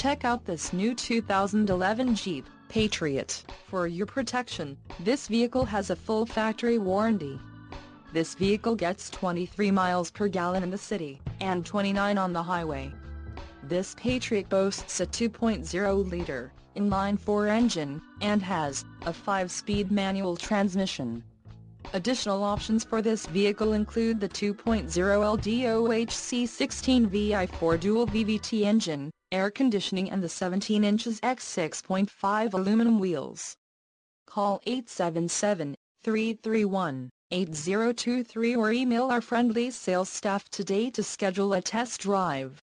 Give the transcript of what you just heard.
Check out this new 2011 Jeep Patriot. For your protection, this vehicle has a full factory warranty. This vehicle gets 23 miles per gallon in the city, and 29 on the highway. This Patriot boasts a 2.0-liter inline-4 engine, and has a 5-speed manual transmission. Additional options for this vehicle include the 2.0 LDOHC 16VI4 dual VVT engine, air conditioning and the 17 inches x 6.5 aluminum wheels. Call 877-331-8023 or email our friendly sales staff today to schedule a test drive.